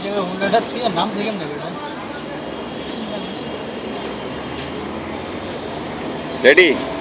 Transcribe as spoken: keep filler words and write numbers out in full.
जगह होंडा थी नाम से केम ना बेटा रेडी